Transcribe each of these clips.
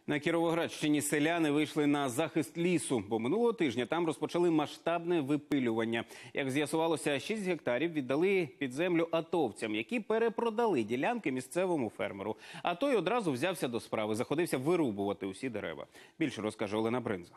На Кіровоградщині селяни вийшли на захист лісу, бо минулого тижня там розпочали масштабне випилювання. Як з'ясувалося, 6 гектарів віддали під землю атовцям, які перепродали ділянки місцевому фермеру. А той одразу взявся до справи, заходився вирубувати усі дерева. Більше розкаже Олена Бринза.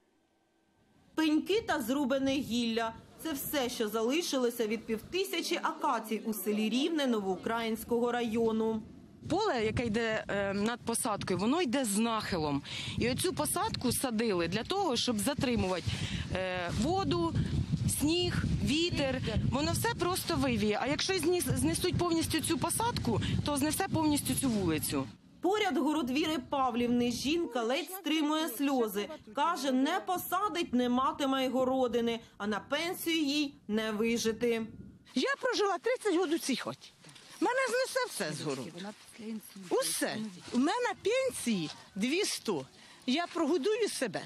Пеньки та зрубане гілля – це все, що залишилося від 5000 акацій у селі Рівне Новоукраїнського району. Поле, яке йде над посадкою, воно йде з нахилом. І оцю посадку садили для того, щоб затримувати воду, сніг, вітер. Воно все просто вивіє. А якщо знесуть повністю цю посадку, то знесе повністю цю вулицю. Поряд Городвіри Павлівни жінка ледь стримує сльози. Каже, не посадить, не матиме й городини, а на пенсію їй не вижити. Я прожила 30 років у цій хаті. Мене знесе все з городу. Усе. У мене пенсії 200. Я прогодую себе.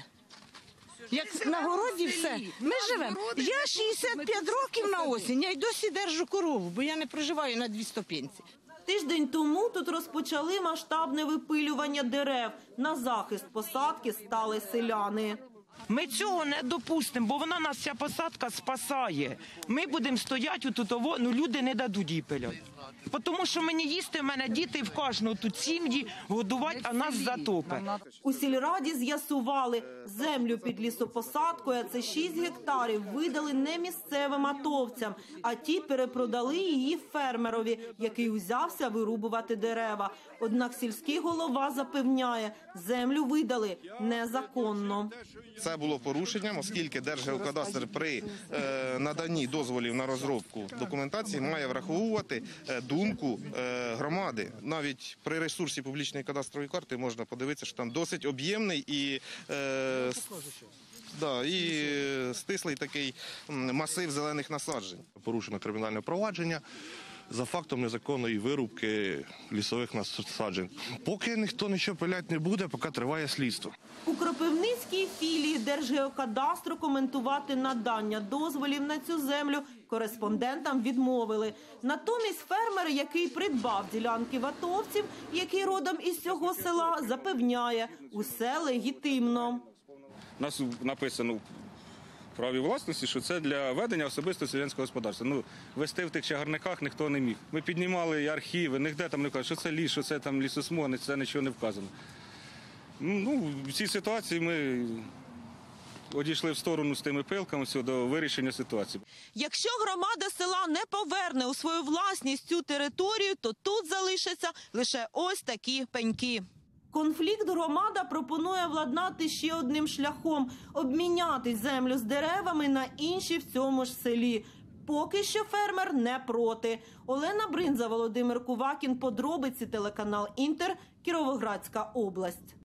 Як на городі все. Ми живемо. Я 65 років на осінь, я й досі держу корову, бо я не проживаю на 200 пенсій. Тиждень тому тут розпочали масштабне випилювання дерев. На захист посадки стали селяни. Ми цього не допустимо, бо вона нас, ця посадка, спасає. Ми будемо стояти тут, люди не дадуть її пиляти. Тому що мені їсти, в мене діти в кожного тут сім'ї, годувати, а нас затопить. У сільраді з'ясували, землю під лісопосадкою, а це 6 гектарів, видали не місцевим атовцям, а ті перепродали її фермерові, який узявся вирубувати дерева. Однак сільський голова запевняє, землю видали незаконно. Це було порушенням, оскільки Держгеокадастр при наданні дозволів на розробку документації має враховувати думку громади. Навіть при ресурсі публічної кадастрової карти можна подивитися, що там досить об'ємний і стислий такий масив зелених насаджень. Порушено кримінальне провадження за фактом незаконної вирубки лісових насаджень. Поки ніхто нічого пиляти не буде, поки триває слідство. У Кропивницькій філії Держгеокадастру коментувати надання дозволів на цю землю кореспондентам відмовили. Натомість фермер, який придбав ділянки в атовців, який родом із цього села, запевняє – усе легітимно. У нас написано в праві власності, що це для ведення особистого селянського господарства. Вести в тих чагарниках ніхто не міг. Ми піднімали і архіви, ніде там не кажуть, що це ліс, що це там лісосмуга, це нічого не вказано. В цій ситуації ми одійшли в сторону з тими пилками до вирішення ситуації. Якщо громада села не поверне у свою власність цю територію, то тут залишаться лише ось такі пеньки. Конфлікт громада пропонує владнати ще одним шляхом – обміняти землю з деревами на інші в цьому ж селі. Поки що фермер не проти. Олена Бринза, Володимир Кувакін, подробиці, телеканал «Інтер», Кіровоградська область.